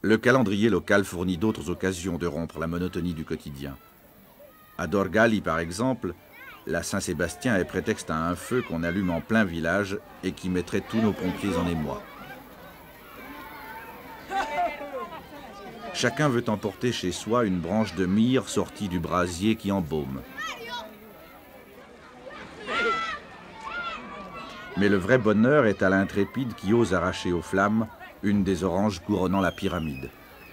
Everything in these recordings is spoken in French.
Le calendrier local fournit d'autres occasions de rompre la monotonie du quotidien. À Dorgali, par exemple, la Saint-Sébastien est prétexte à un feu qu'on allume en plein village et qui mettrait tous nos pompiers en émoi. Chacun veut emporter chez soi une branche de myrrhe sortie du brasier qui embaume. Mais le vrai bonheur est à l'intrépide qui ose arracher aux flammes une des oranges couronnant la pyramide.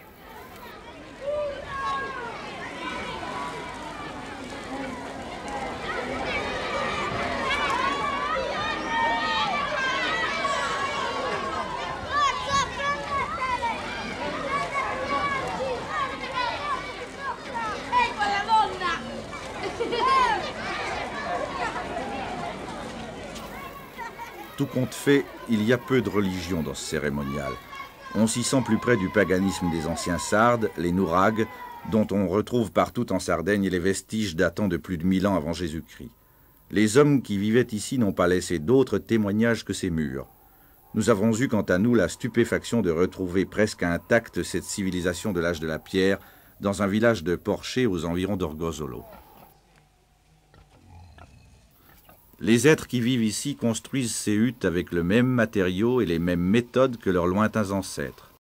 Tout compte fait, il y a peu de religion dans ce cérémonial. On s'y sent plus près du paganisme des anciens Sardes, les Nouragues, dont on retrouve partout en Sardaigne les vestiges datant de plus de 1000 ans avant Jésus-Christ. Les hommes qui vivaient ici n'ont pas laissé d'autres témoignages que ces murs. Nous avons eu quant à nous la stupéfaction de retrouver presque intacte cette civilisation de l'âge de la pierre dans un village de Porcher aux environs d'Orgosolo. Les êtres qui vivent ici construisent ces huttes avec le même matériau et les mêmes méthodes que leurs lointains ancêtres.